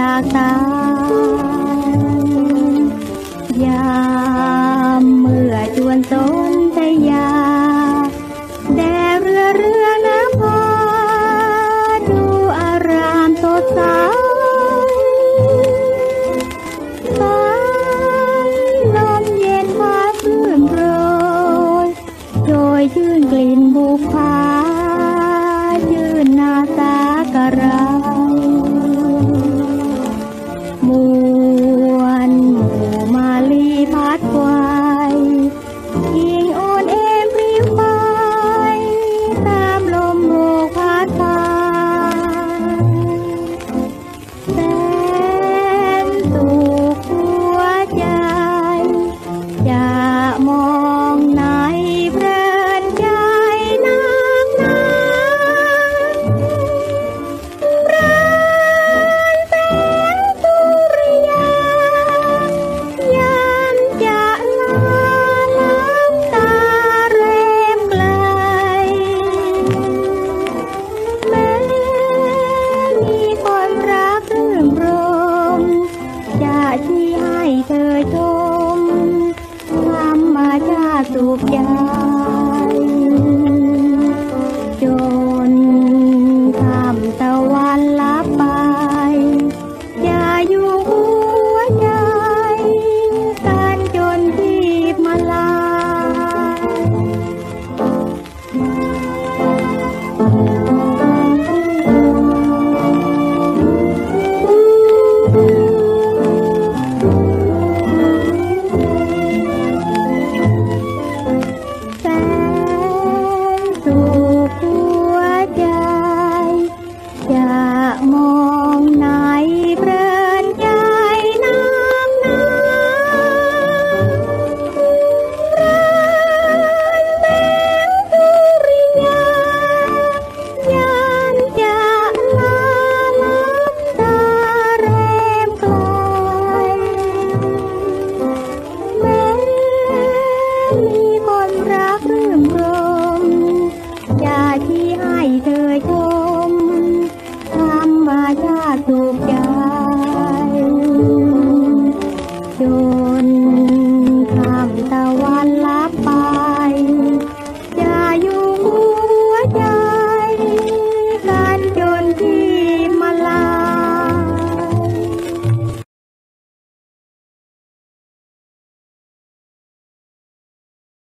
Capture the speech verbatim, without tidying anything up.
จากตายามเมื่อจวนสนธยาแด่เรือเรือน้ำพาดูอารามสดใสฟ้าลมเย็นพารื่นโรยโดยชื่นกลิ่นบุพาชื่นนาสากะราที่ให้เธอชมธรรมชาติสุขใจจนค่ำตะวันลับไปอย่าอยู่หัวใจกันจนทีบมาลามองไหนเพลินใจน้ำน้ำรันเป็นสุริยายามจะลาลับตาแรมไกลแม้มีคนรักรื่นรมอยากที่ให้เธอชมธรรมชาติสุขใจ